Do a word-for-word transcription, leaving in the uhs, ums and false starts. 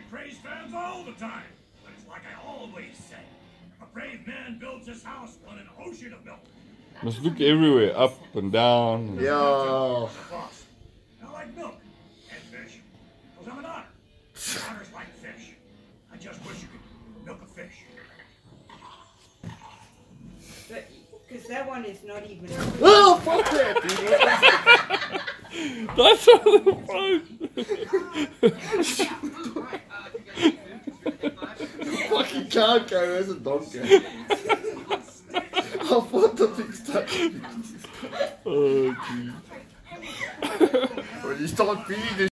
praise fans all the time. But it's like I always say. A brave man builds his house on an ocean of milk. Must look everywhere, up and down. Yo. I like milk and fish. Because I'm an otter. Otters like fish. I just wish you could milk a fish. Because that one is not even. Oh, fuck that! That's all the You fucking can't go as a dog go. I thought the big stuff. Oh, geez. When you start feeding this